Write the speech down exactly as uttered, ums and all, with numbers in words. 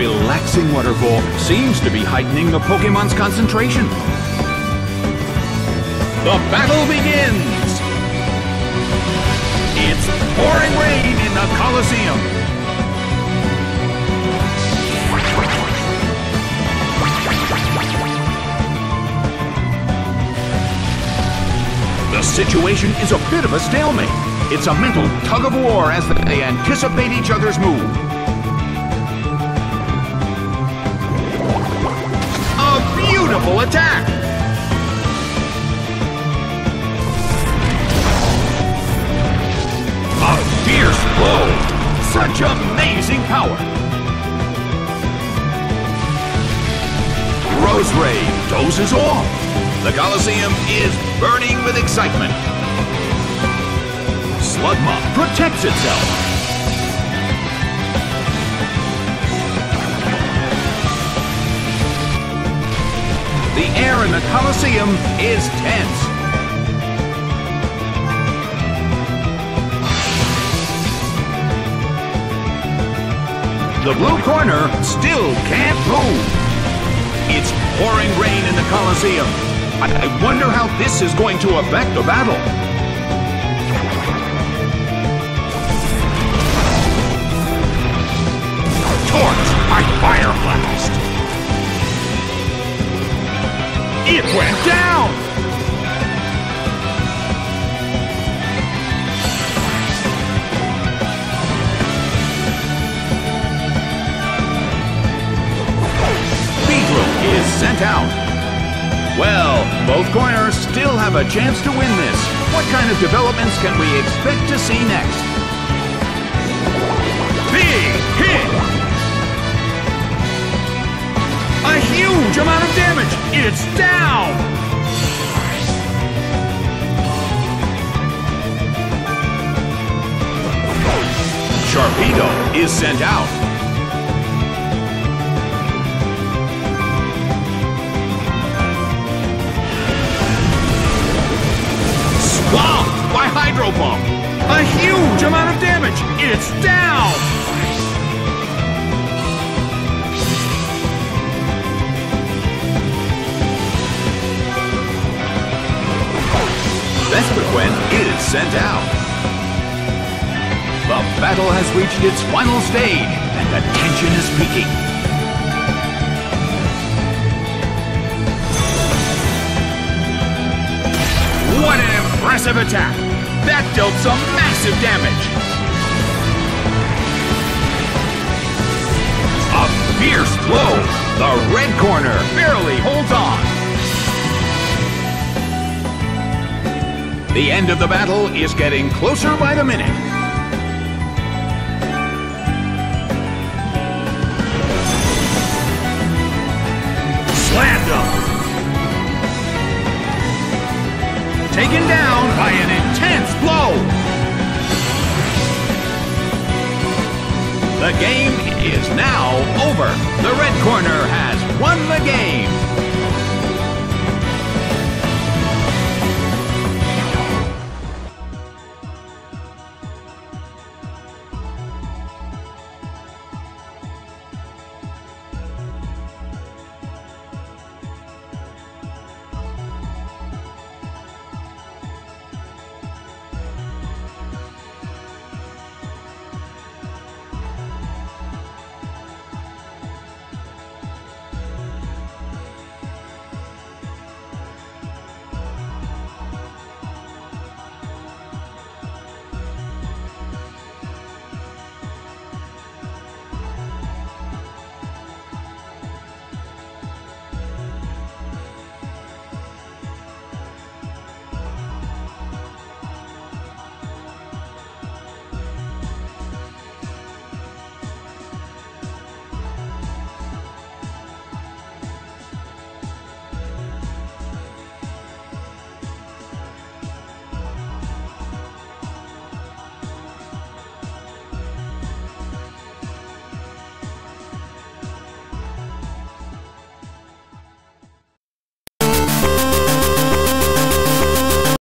relaxing waterfall seems to be heightening the Pokemon's concentration. The battle begins! It's pouring rain in the Colosseum! The situation is a bit of a stalemate. It's a mental tug-of-war as they anticipate each other's move. A beautiful attack! A fierce blow! Such amazing power! Roserade dozes off. The Colosseum is burning with excitement. Slugma protects itself. The air in the Colosseum is tense. The blue corner still can't move. It's pouring rain in the Colosseum. I, I wonder how this is going to affect the battle. Torch by Fire Blast! It went down! Beedrill is sent out. Well, both corners still have a chance to win this. What kind of developments can we expect to see next? Big hit! A huge amount of damage! It's down! Sharpedo is sent out. Swamped by Hydro Pump! A huge amount of damage! It's down! Vespiquen is sent out. The battle has reached its final stage, and the tension is peaking. What an impressive attack! That dealt some massive damage! A fierce blow! The red corner barely holds on! The end of the battle is getting closer by the minute. Slammed him! Taken down by an intense blow! The game is now over. The red corner has